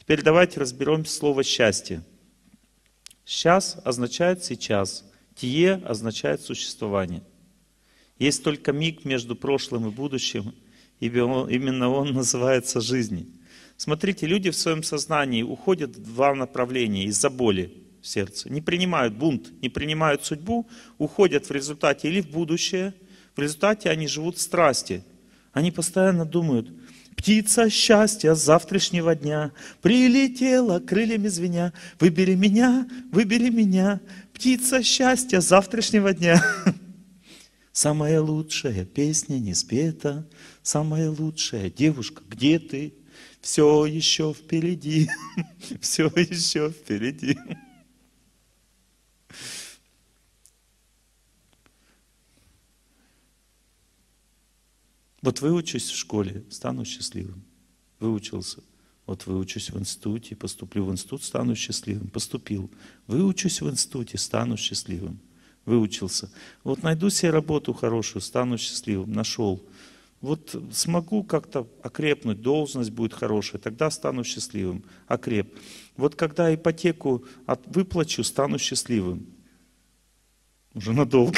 Теперь давайте разберем слово «счастье». «Сейчас» означает «сейчас». «Тие» означает «существование». Есть только миг между прошлым и будущим, и именно он называется жизнью. Смотрите, люди в своем сознании уходят в два направления из-за боли в сердце. Не принимают бунт, не принимают судьбу, уходят в результате или в будущее. В результате они живут в страсти. Они постоянно думают: птица счастья с завтрашнего дня прилетела крыльями звеня. Выбери меня, птица счастья с завтрашнего дня. Самая лучшая песня не спета, самая лучшая девушка, где ты? Все еще впереди, все еще впереди. Вот выучусь в школе, стану счастливым. Выучился. Вот выучусь в институте, поступлю в институт, стану счастливым. Поступил. Выучусь в институте, стану счастливым. Выучился. Вот найду себе работу хорошую, стану счастливым. Нашел. Вот смогу как-то окрепнуть, должность будет хорошая, тогда стану счастливым. Окреп. Вот когда ипотеку выплачу, стану счастливым. Уже надолго.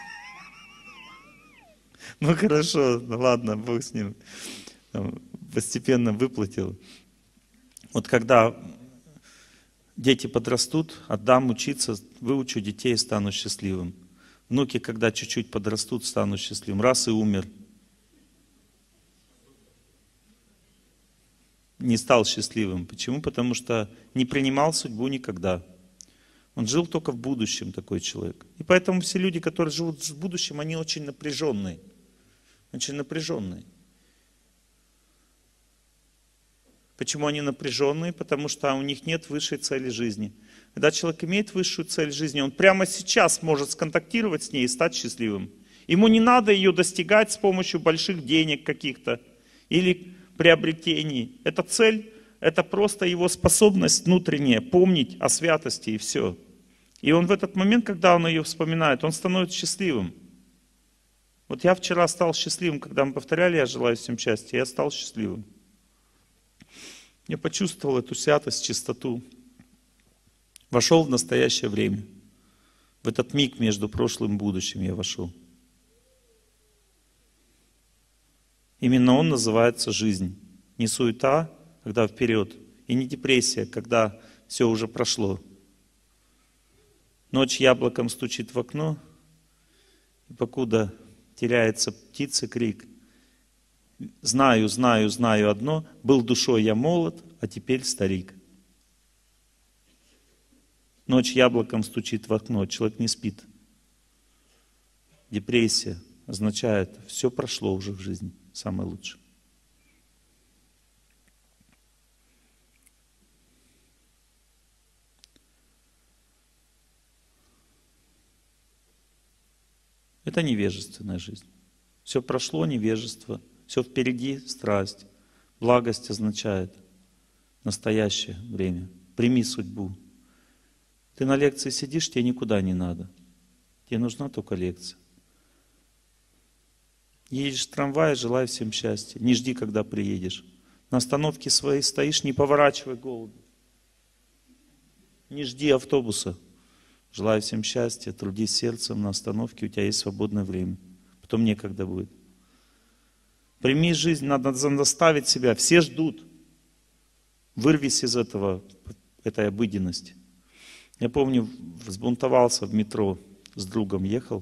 Ну хорошо, ладно, Бог с ним. Постепенно выплатил. Вот когда дети подрастут, отдам учиться, выучу детей, стану счастливым. Внуки, когда чуть-чуть подрастут, стану счастливым. Раз и умер. Не стал счастливым. Почему? Потому что не принимал судьбу никогда. Он жил только в будущем, такой человек. И поэтому все люди, которые живут в будущем, они очень напряженные. Очень напряженные. Почему они напряженные? Потому что у них нет высшей цели жизни. Когда человек имеет высшую цель жизни, он прямо сейчас может сконтактировать с ней и стать счастливым. Ему не надо ее достигать с помощью больших денег каких-то или приобретений. Эта цель, это просто его способность внутренняя помнить о святости и все. И он в этот момент, когда он ее вспоминает, он становится счастливым. Вот я вчера стал счастливым, когда мы повторяли «Я желаю всем счастья», я стал счастливым. Я почувствовал эту святость, чистоту. Вошел в настоящее время. В этот миг между прошлым и будущим я вошел. Именно он называется жизнь. Не суета, когда вперед, и не депрессия, когда все уже прошло. Ночь яблоком стучит в окно, и покуда теряется птица крик, знаю, знаю, знаю одно, был душой я молод, а теперь старик. Ночь яблоком стучит в окно, человек не спит. Депрессия означает, все прошло уже в жизни, самое лучшее. Это невежественная жизнь. Все прошло, невежество. Все впереди, страсть. Благость означает настоящее время. Прими судьбу. Ты на лекции сидишь, тебе никуда не надо. Тебе нужна только лекция. Едешь в трамвае, желаю всем счастья. Не жди, когда приедешь. На остановке своей стоишь, не поворачивай голову. Не жди автобуса. Желаю всем счастья, трудись сердцем на остановке, у тебя есть свободное время. Потом некогда будет. Прими жизнь, надо заставить себя. Все ждут. Вырвись из этой обыденности. Я помню, взбунтовался в метро, с другом ехал.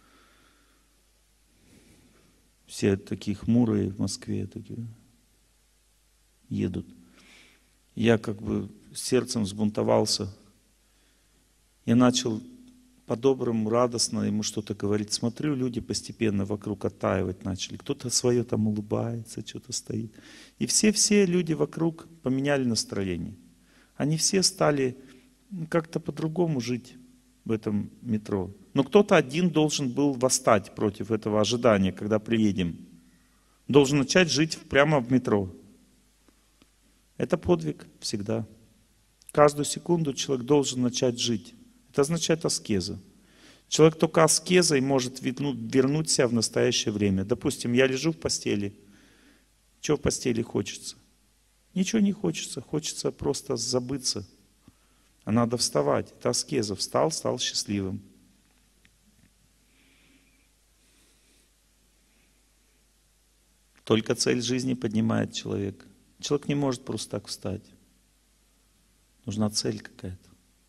Все такие хмурые в Москве, такие едут. Я как бы сердцем взбунтовался. Я начал по-доброму, радостно ему что-то говорить. Смотрю, люди постепенно вокруг оттаивать начали. Кто-то свое там улыбается, что-то стоит. И все люди вокруг поменяли настроение. Они все стали как-то по-другому жить в этом метро. Но кто-то один должен был восстать против этого ожидания, когда приедем. Должен начать жить прямо в метро. Это подвиг всегда. Каждую секунду человек должен начать жить. Это означает аскеза. Человек только аскезой может вернуть себя в настоящее время. Допустим, я лежу в постели. Чего в постели хочется? Ничего не хочется, хочется просто забыться. А надо вставать. Это аскеза. Встал, стал счастливым. Только цель жизни поднимает человека. Человек не может просто так встать. Нужна цель какая-то.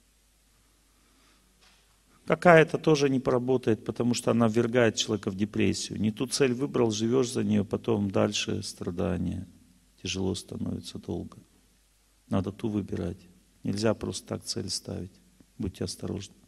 Какая-то тоже не поработает, потому что она ввергает человека в депрессию. Не ту цель выбрал, живешь за нее, потом дальше страдания. Тяжело становится долго. Надо ту выбирать. Нельзя просто так цель ставить. Будьте осторожны.